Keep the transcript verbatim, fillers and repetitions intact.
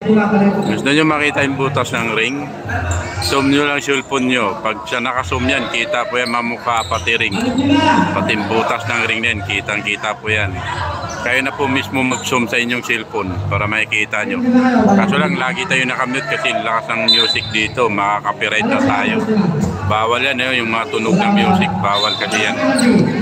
Gusto nyo makita yung butas ng ring? Zoom nyo lang cellphone nyo. Pag siya nakazoom yan, kita po yan mamukha pati ring. Pati yung butas ng ring din, kitang kita po yan. Kayo na po mismo mag-zoom sa inyong cellphone para makikita nyo. Kaso lang, lagi tayo nakamute kasi lakas ng music dito. Makaka-copyright na tayo. Bawal yan, eh, yung mga tunog ng music. Bawal kasi yan.